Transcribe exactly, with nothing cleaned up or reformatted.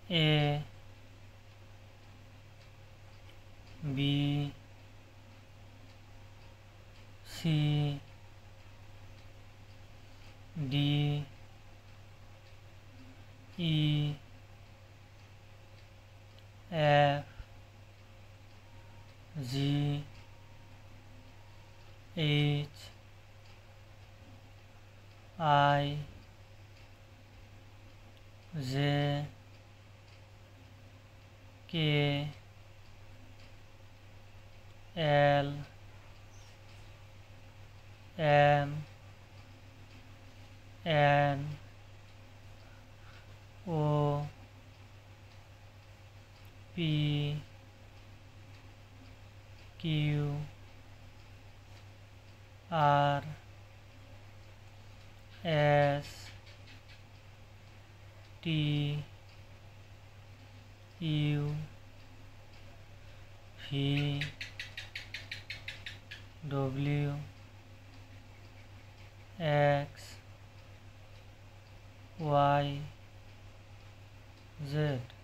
A B C D E F G H I J K L M N O P Q R S T U V W X Y Z.